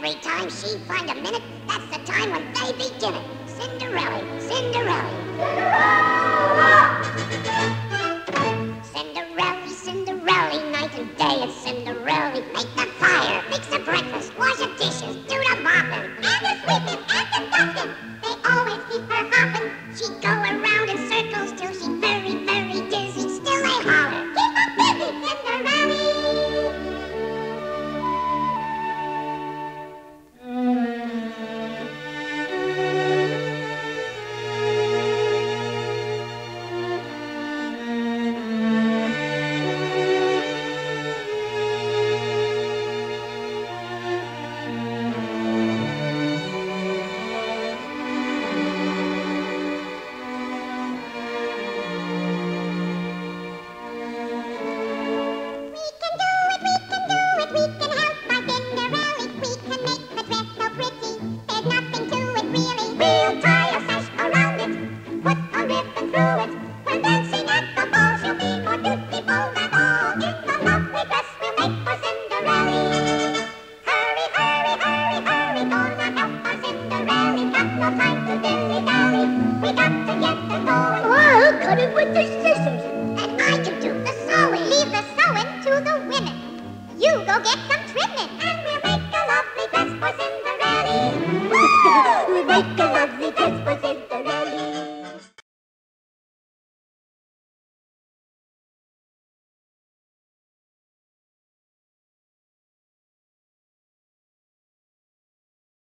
every time she find a minute, that's the time when they begin it. Cinderella, Cinderella. Cinderella, Cinderella, night and day it's Cinderella. Make the fire, fix the breakfast, wash the dishes, do the mopping, and the sweeping, and the dusting. They always keep her hopping. She go around in circles till she's very, very dizzy. Still they holler, keep her busy, Cinderella. Make